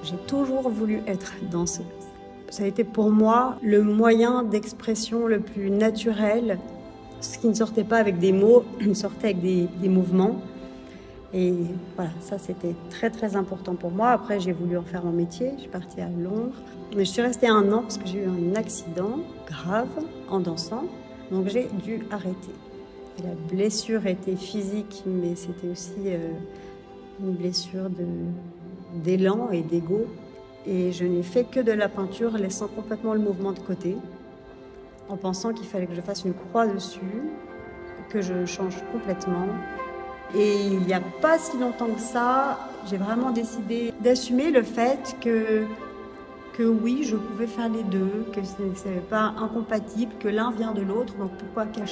J'ai toujours voulu être danseuse. Ça a été pour moi le moyen d'expression le plus naturel, ce qui ne sortait pas avec des mots, sortait avec des mouvements. Et voilà, ça c'était très très important pour moi. Après j'ai voulu en faire mon métier, je suis partie à Londres. Mais je suis restée 1 an parce que j'ai eu un accident grave en dansant, donc j'ai dû arrêter. Et la blessure était physique, mais c'était aussi une blessure d'élan et d'ego. Et je n'ai fait que de la peinture, laissant complètement le mouvement de côté, en pensant qu'il fallait que je fasse une croix dessus, que je change complètement. Et il n'y a pas si longtemps que ça, j'ai vraiment décidé d'assumer le fait que oui, je pouvais faire les deux, que ce n'est pas incompatible, que l'un vient de l'autre, donc pourquoi cacher ?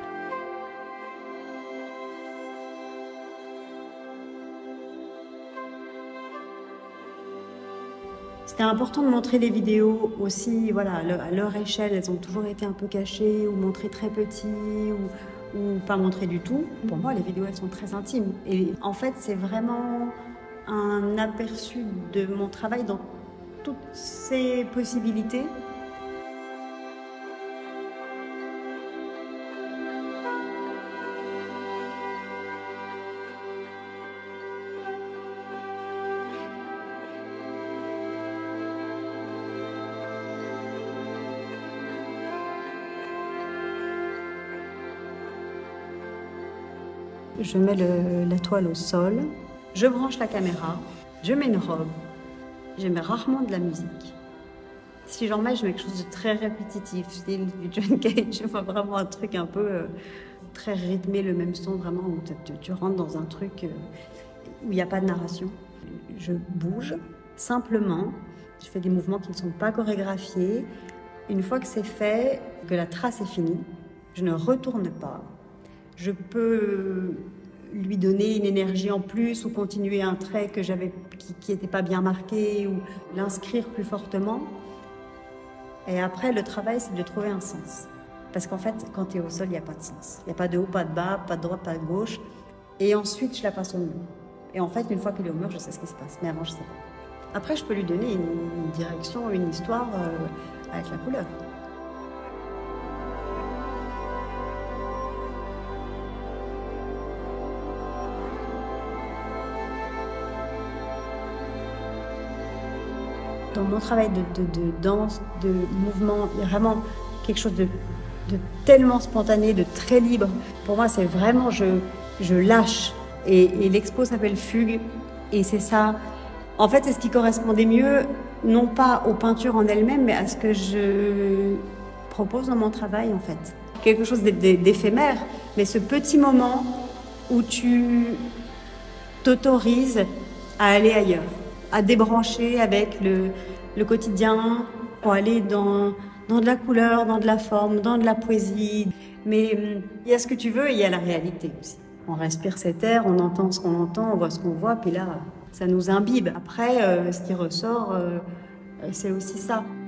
C'était important de montrer les vidéos aussi, voilà, à leur échelle, elles ont toujours été un peu cachées, ou montrées très petits, ou pas montrées du tout. Pour moi, les vidéos, elles sont très intimes. Et en fait, c'est vraiment un aperçu de mon travail dans toutes ses possibilités. Je mets la toile au sol, je branche la caméra, je mets une robe, je mets rarement de la musique. Si j'en mets, je mets quelque chose de très répétitif, style du John Cage, je vois vraiment un truc un peu très rythmé, le même son vraiment, où tu rentres dans un truc où il n'y a pas de narration. Je bouge simplement, je fais des mouvements qui ne sont pas chorégraphiés. Une fois que c'est fait, que la trace est finie, je ne retourne pas. Je peux lui donner une énergie en plus ou continuer un trait que qui n'était pas bien marqué ou l'inscrire plus fortement. Et après, le travail, c'est de trouver un sens. Parce qu'en fait, quand tu es au sol, il n'y a pas de sens. Il n'y a pas de haut, pas de bas, pas de droite, pas de gauche. Et ensuite, je la passe au mur. Et en fait, une fois qu'elle est au mur, je sais ce qui se passe. Mais avant, je ne sais pas. Après, je peux lui donner une direction, une histoire avec la couleur. Dans mon travail de danse, de mouvement, il y a vraiment quelque chose de tellement spontané, de très libre. Pour moi, c'est vraiment, je lâche. Et l'expo s'appelle Fugue. Et c'est ça. En fait, c'est ce qui correspondait mieux, non pas aux peintures en elles-mêmes, mais à ce que je propose dans mon travail, en fait. Quelque chose d'éphémère, mais ce petit moment où tu t'autorises à aller ailleurs, à débrancher avec le quotidien pour aller dans de la couleur, dans de la forme, dans de la poésie. Mais il y a ce que tu veux et il y a la réalité aussi. On respire cet air, on entend ce qu'on entend, on voit ce qu'on voit, puis là, ça nous imbibe. Après, ce qui ressort, c'est aussi ça.